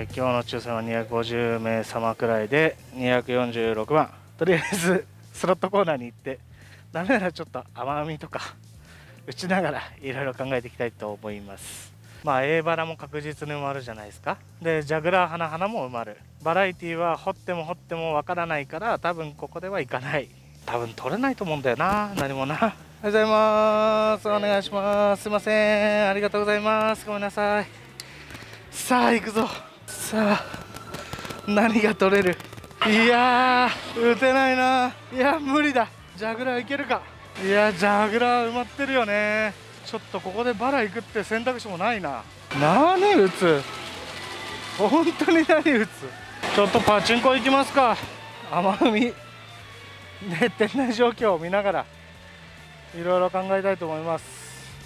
今日の抽選は250名様くらいで246万。とりあえずスロットコーナーに行って、ダメならちょっと甘みとか打ちながらいろいろ考えていきたいと思います。A バラも確実に埋まるじゃないですか。でジャグラー花々も埋まる。バラエティは掘っても掘ってもわからないから、多分ここではいかない。多分取れないと思うんだよな、何もな。おはようございます。お願いします。すいません、ありがとうございます。ごめんなさい。さあ行くぞ。さあ何が取れる。いやー打てないな。いや無理だ。ジャグラーいけるか。いやジャグラー埋まってるよね。ちょっとここでバラ行くって選択肢もないな。何打つ、本当に何打つ。ちょっとパチンコ行きますか。甘みで店内状況を見ながらいろいろ考えたいと思います。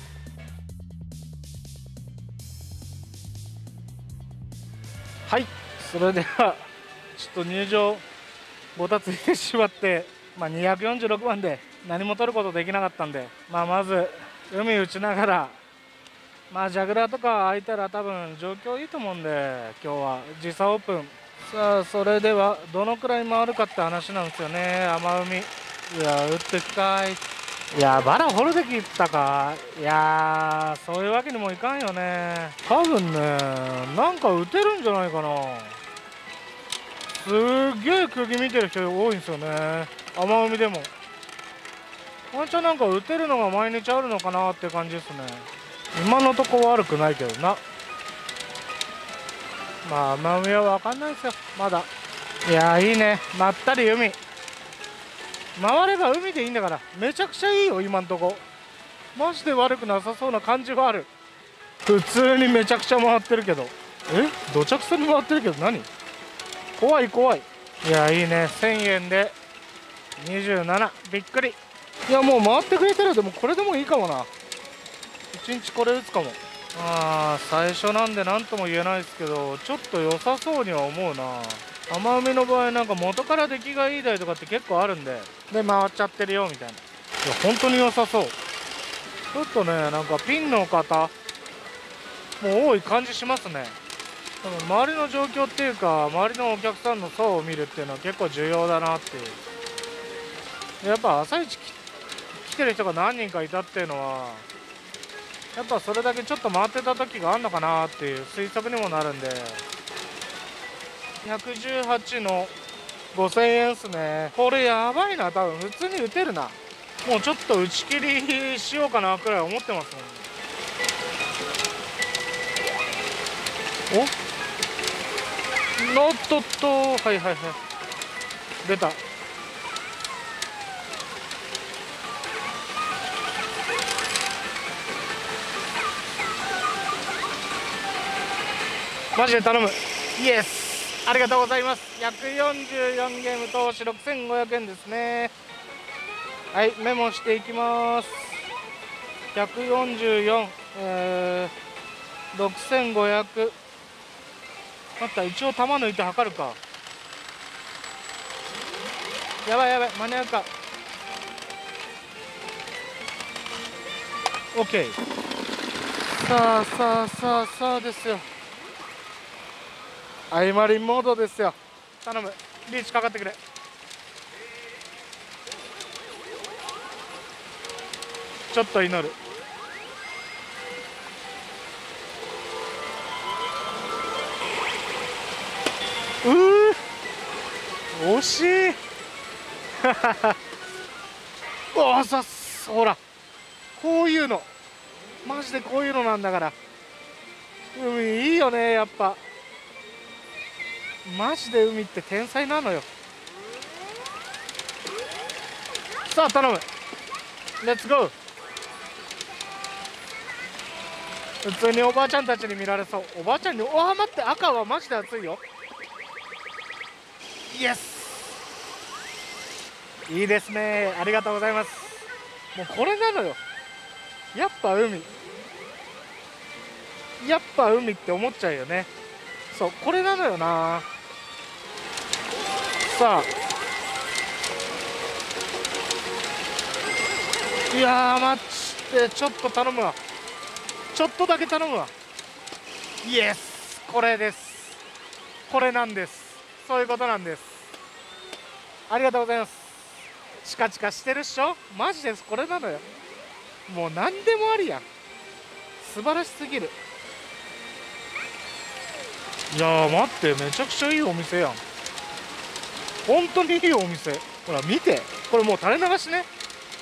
はい、それではちょっと入場ごたついてしまって、246番で何も取ることできなかったんで、まず海打ちながら、ジャグラーとか空いたら多分状況いいと思うんで、今日は時差オープン。さあそれではどのくらい回るかって話なんですよね。甘海、いや打ってくかい。いやバラ掘るできたか。いやそういうわけにもいかんよね。多分ねなんか打てるんじゃないかな。すっげえ釘見てる人多いんですよね、甘海でも。ワンチャンなんか打てるのが毎日あるのかなって感じですね。今のとこ悪くないけどな。甘海は分かんないですよまだ。いやいいね、まったり海回れば海でいいんだから、めちゃくちゃいいよ今んとこ。マジで悪くなさそうな感じはある。普通にめちゃくちゃ回ってるけど、どちゃくそに回ってるけど何、怖い怖い。いやいいね、1000円で27、びっくり。いやもう回ってくれてる。でもこれでもいいかもな。1日これ打つかも。最初なんで何とも言えないですけど、ちょっと良さそうには思うな。甘海の場合なんか元から出来がいい台とかって結構あるんで、回っちゃってるよみたいな。いや本当に良さそう。ちょっとねなんかピンの方も多い感じしますね。周りの状況っていうか、周りのお客さんの層を見るっていうのは結構重要だなっていう。やっぱ朝一来てる人が何人かいたっていうのは、やっぱそれだけちょっと回ってた時があるのかなっていう推測にもなるんで、118の5000円っすね。これやばいな。多分普通に打てるな。もうちょっと打ち切りしようかなくらい思ってますもん。おっとっと、はいはいはい、出た。マジで頼む。イエス、ありがとうございます。144ゲーム投資6500円ですね。はい、メモしていきます。144、6500。待った、一応玉抜いて測るか。やばいやばい、間に合うか。 OK。 さあさあさあさあですよ。アイマリンモードですよ。頼む、リーチかかってくれ。ちょっと祈る。惜しいおさす、ほらこういうのマジでこういうのなんだから。海いいよねやっぱ。マジで海って天才なのよ。さあ頼む、レッツゴー。普通におばあちゃんたちに見られそう。おばあちゃんに、待って、赤はマジで熱いよ。イエス、いいですね、ありがとうございます。もうこれなのよ、やっぱ海、やっぱ海って思っちゃうよね。そう、これなのよな。さあ、いやー待って、ちょっと頼むわ。ちょっとだけ頼むわ。イエス、これです。 これなんです。そういうことなんです。ありがとうございます。チカチカしてるっしょ。マジです。これなのよ。もう何でもありやん。素晴らしすぎる。いやー待って、めちゃくちゃいいお店やん。本当にいいお店。ほら見て、これもう垂れ流しね。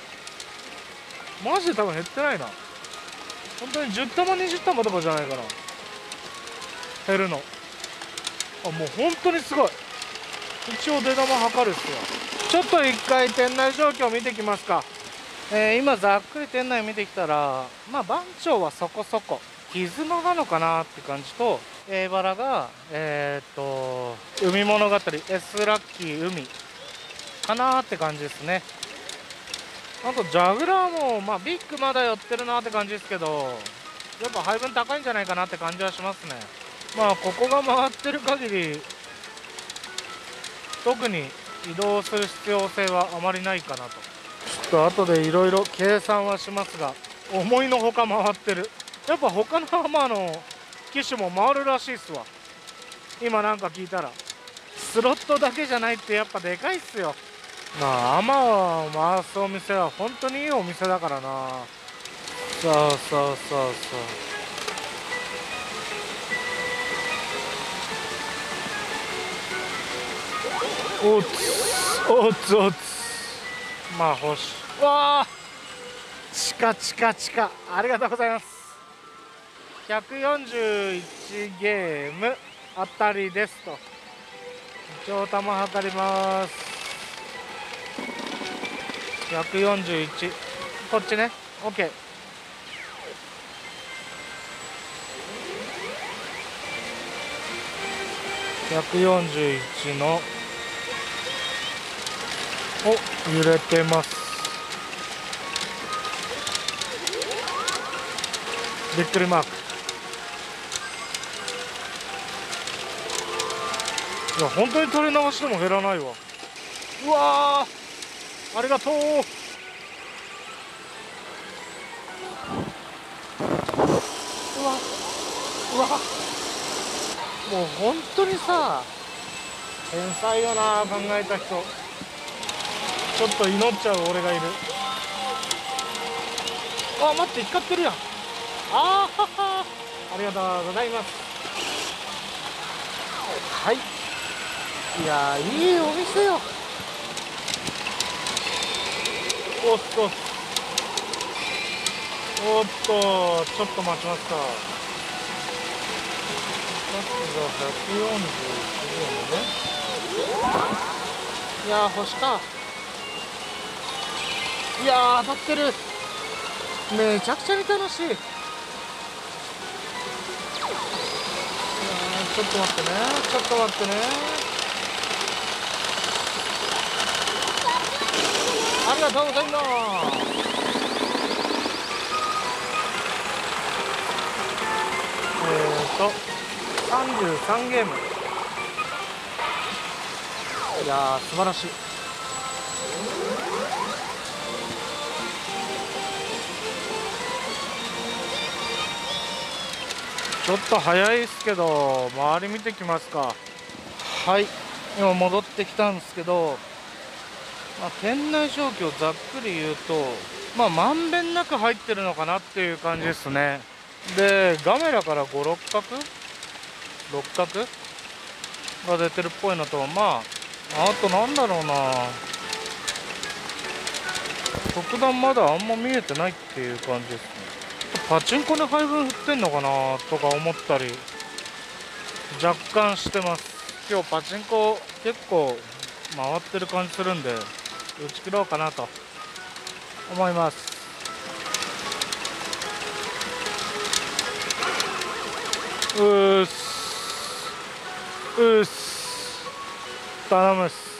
マジで多分減ってないな。本当に10玉20玉とかじゃないかな、減るの。あ、もう本当にすごい。一応出玉測るっすよ。ちょっと一回店内状況見てきますか。今ざっくり店内見てきたら、まあ番長はそこそこ絆なのかなって感じと、バラが海物語 S ラッキー海かなって感じですね。あとジャグラーもまあビッグまだ寄ってるなって感じですけど、やっぱ配分高いんじゃないかなって感じはしますね。まあここが回ってる限り特に移動する必要性はあまりないかなと。ちょっと後でいろいろ計算はしますが、思いのほか回ってる。やっぱ他のハマーの機種も回るらしいっすわ。今なんか聞いたらスロットだけじゃないってやっぱでかいっすよ。まあアマを回すお店は本当にいいお店だからな。そうそうそうそう。おつおつおつ。まあ星わあ、チカチカチカ、ありがとうございます。141ゲーム当たりですと。一応玉測ります。141、こっちね。 OK。 141のお、揺れてます。びっくりマーク。いや本当に取り直しても減らないわ。うわー、ありがとう。うわうわ、もう本当にさ、天才よな、考えた人。ちょっと祈っちゃう俺がいる。あ、待って、光ってるやん。あーはは、ありがとうございます。はい、いやー、いいお店よ。おっとおっと、ちょっと待ちますか。さっきが141ゲームね。いやー、星か。いやー、当たってる。めちゃくちゃに楽しい。いやー、ちょっと待ってね、ちょっと待ってね。ありがとうございます。33ゲーム。いやー、素晴らしい。ちょっと早いですけど周り見てきますか。はい、今戻ってきたんですけど、店内状況ざっくり言うと、まんべんなく入ってるのかなっていう感じですね。でガメラから56角6角が出てるっぽいのと、あとなんだろうな、特段まだあんま見えてないっていう感じですね。パチンコに配分振ってんのかなとか思ったり若干してます。今日パチンコ結構回ってる感じするんで打ち切ろうかなと思います。うーすうーす、頼むっす。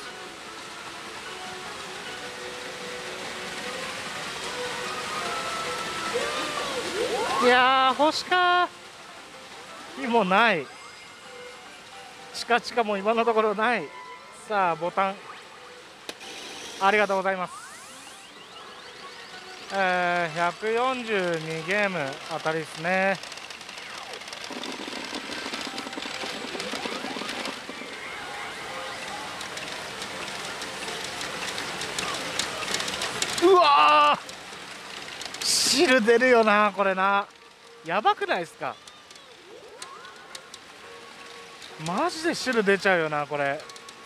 いやー、星かー。もうない。チカチカも今のところない。さあボタンありがとうございます。142ゲーム当たりですね。 汁出るよなこれな。やばくないですか。マジで汁出ちゃうよなこれ。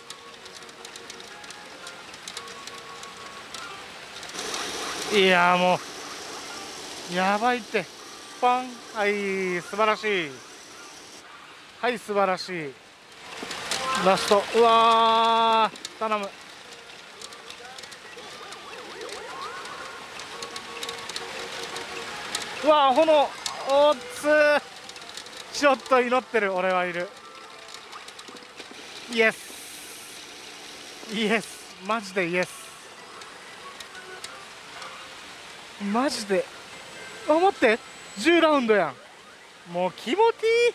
いやもうやばいって。パン、はい、素晴らしい。はい、素晴らしい。ラスト、うわー、頼む。うわー、炎、おっつー。ちょっと祈ってる、俺はいる。イエス、イエス、マジでイエス。マジで。あ、待って、10ラウンドやん。もう気持ちい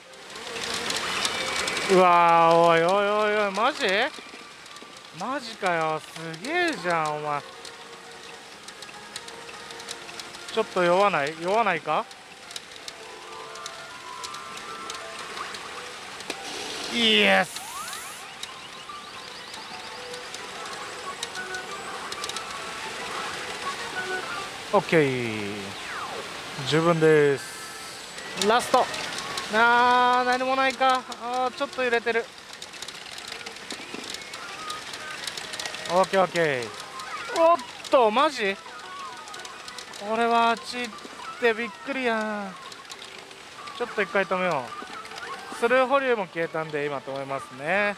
い。うわー、おいおいおいおい、マジマジかよ、すげえじゃんお前。ちょっと酔わない、酔わないか。イエス。オッケー、十分です。ラスト。何もないか。ちょっと揺れてる。オッケーオッケー。おっと、マジこれはちってびっくりやん。ちょっと一回止めよう。スルー保留も消えたんで今止めますね。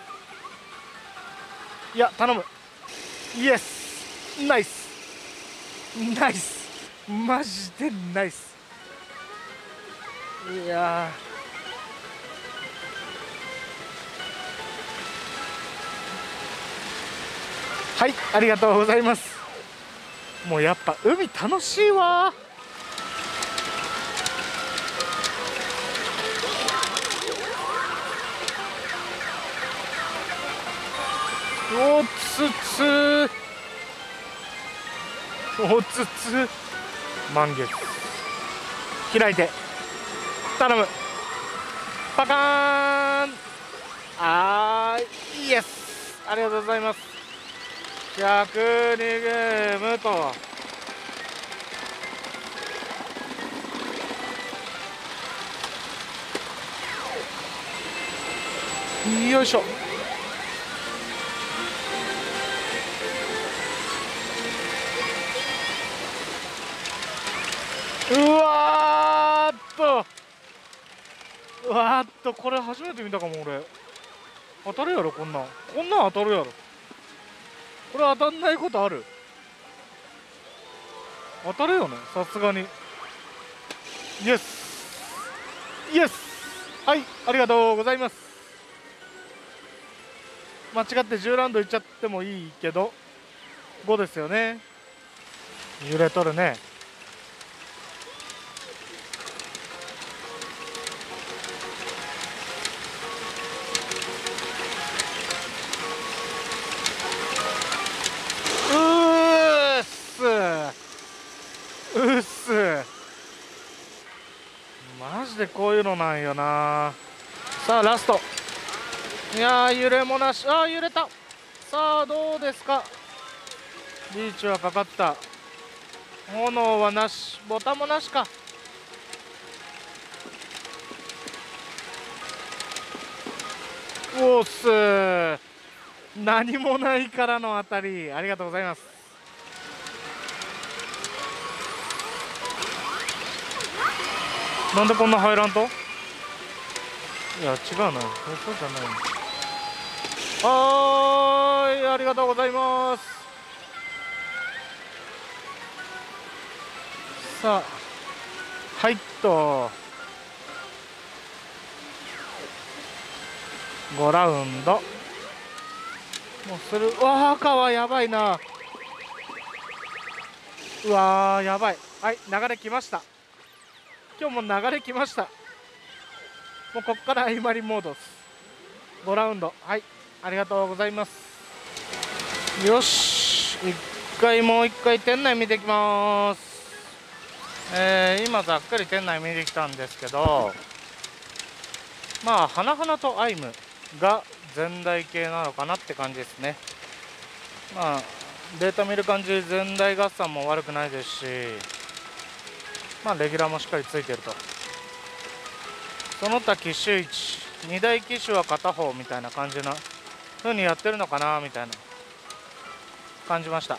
いや頼む。イエス、ナイスナイス、マジでナイス。いやはい、ありがとうございます。もうやっぱ海楽しいわ。おつつおつつ満月開いて頼む。パカーン。イエス、ありがとうございます。102ゲームと。よいしょ。これ初めて見たかも俺。当たるやろこんなん当たるやろ。これ当たんないことある。当たるよねさすがに。イエスイエス、はい、ありがとうございます。間違って10ラウンドいっちゃってもいいけど5ですよね。揺れとるね。うっすマジでこういうのなんよな。さあラスト。いやー揺れもなし。揺れた。さあどうですか。リーチはかかった。炎はなし。ボタンもなしか。おっすー、何もないからの当たり、ありがとうございます。なんでこんな入らんと。いや違うな、そうじゃない。ありがとうございます。さあはいっと5ラウンドもうする。赤はやばいな。うわーやばい。はい、流れ来ました。今日も流れ来ました。もうこっからアイマリモードです。5ラウンド、はい、ありがとうございます。よし、もう一回店内見てきます。今ざっくり店内見てきたんですけど、まあ花々とアイムが全台系なのかなって感じですね。まあデータ見る感じ全台合算も悪くないですし、 まあレギュラーもしっかりついてると。その他機種1、2台機種は片方みたいな感じな風にやってるのかなみたいな感じました。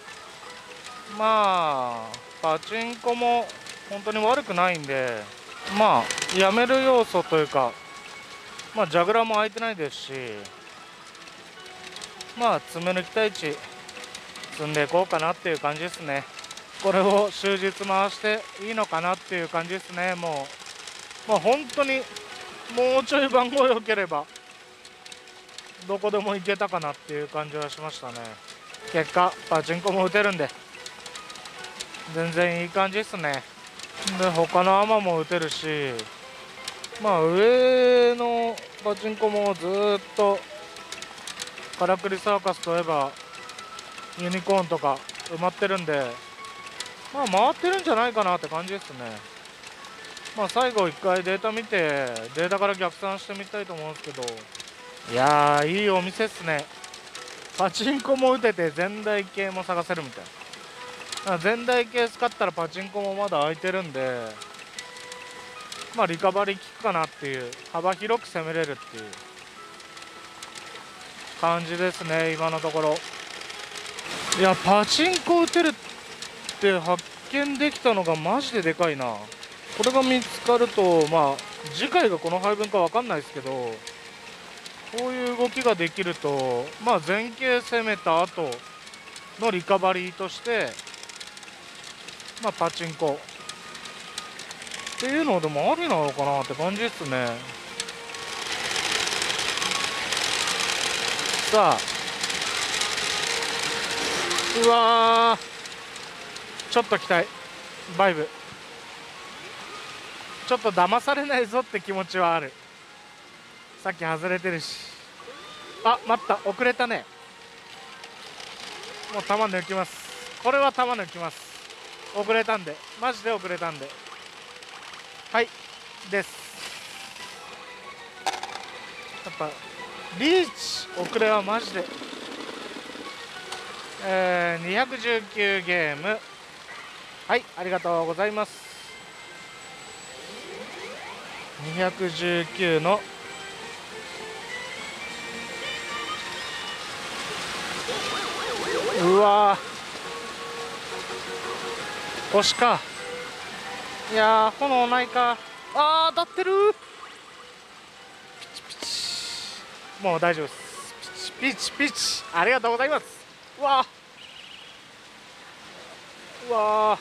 まあパチンコも本当に悪くないんで、まあやめる要素というか、まあジャグラーも空いてないですし、まあ詰め抜きたい値積んでいこうかなっていう感じですね。これを終日回していいのかなっていう感じですね。もう本当にもうちょい番号良ければどこでも行けたかなっていう感じはしましたね。結果パチンコも打てるんで全然いい感じですね。で他のアマも打てるし、まあ上のパチンコもずっとからくりサーカスといえばユニコーンとか埋まってるんで、まあ回ってるんじゃないかなって感じですね。まあ最後1回データ見てデータから逆算してみたいと思うんですけど、いやーいいお店っすね。パチンコも打てて全台系も探せるみたいな。全台系使ったらパチンコもまだ空いてるんで、まあリカバリー効くかなっていう、幅広く攻めれるっていう感じですね今のところ。いやパチンコ打てるって発見できたのがマジででかいな。これが見つかると、まあ次回がこの配分か分かんないですけど、こういう動きができると、まあ前傾攻めた後のリカバリーとして、まあパチンコっていうのでもありなのかなって感じですね。さあ、うわー、ちょっと期待、バイブちょっと騙されないぞって気持ちはある。さっき外れてるし。あ、待った、遅れたね。もう球抜きます。これは球抜きます。遅れたんで、マジで遅れたんで、はいです。やっぱリーチ遅れはマジで、219ゲーム、はい、ありがとうございます。219のうわー、星か。いやー炎ないか。あー当たってる。ピチピチ、もう大丈夫です。ピチピチピチ、ありがとうございます。うわー、うわー、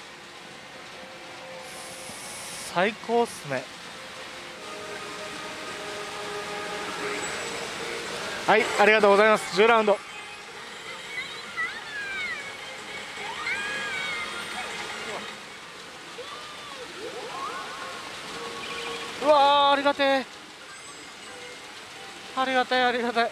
最高っすね。はい、ありがとうございます。10ラウンド。うわー、ありがてえ、ありがたいありがたい。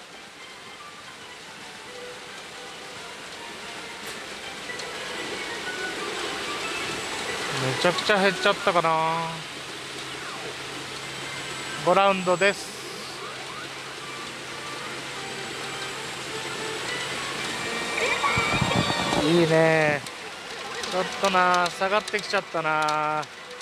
めちゃくちゃ減っちゃったかな。5ラウンドです。いいね。ちょっとな、下がってきちゃったな。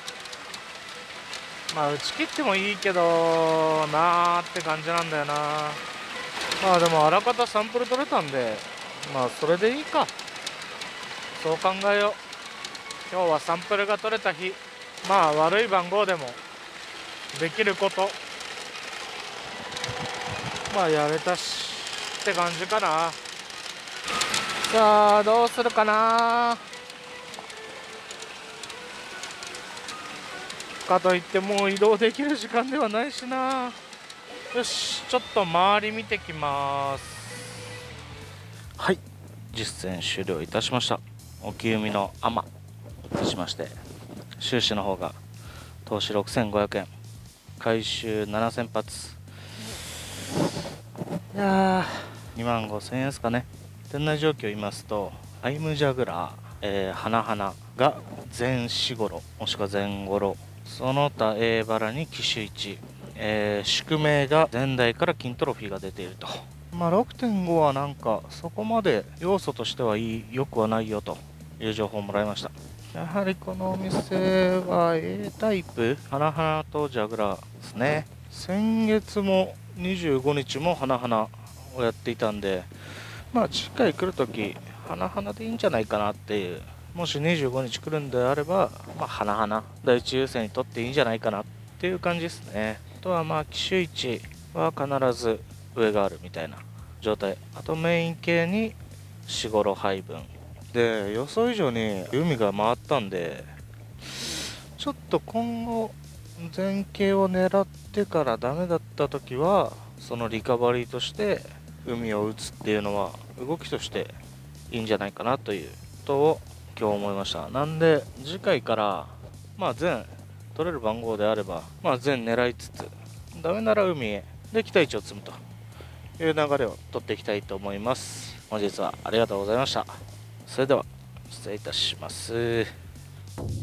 まあ打ち切ってもいいけどなーって感じなんだよな。まあでもあらかたサンプル取れたんで、まあそれでいいか。そう考えよう。今日はサンプルが取れた日、まあ悪い番号でもできること、まあやれたしって感じかな。さあどうするかな。かといってもう移動できる時間ではないしな。よし、ちょっと周り見てきます。はい、実践終了いたしました。おきゆみのアマとしまして、収支の方が投資6500円、回収7000発、いやー2万5000円ですかね。店内状況を言いますと、アイムジャグラー、花々が全4ゴロもしくは全ゴロ、その他 A バラに機種1、宿命が前代から金トロフィーが出ていると。まあ 6.5 はなんかそこまで要素として良くはないよという情報をもらいました。 やはりこのお店は A タイプ、花々とジャグラーですね。先月も25日も花々をやっていたんで、まあ次回来るとき花々でいいんじゃないかなっていう。もし25日来るんであれば、まあ、花々第一優先にとっていいんじゃないかなっていう感じですね。あとはまあ機種位置は必ず上があるみたいな状態。あとメイン系に4、5配分で、予想以上に海が回ったんで、ちょっと今後前傾を狙ってからダメだった時はそのリカバリーとして海を打つっていうのは動きとしていいんじゃないかなということを今日思いました。なんで次回からまあ全取れる番号であればまあ全狙いつつ、ダメなら海へで期待値を積むという流れを取っていきたいと思います。本日はありがとうございました。それでは失礼いたします。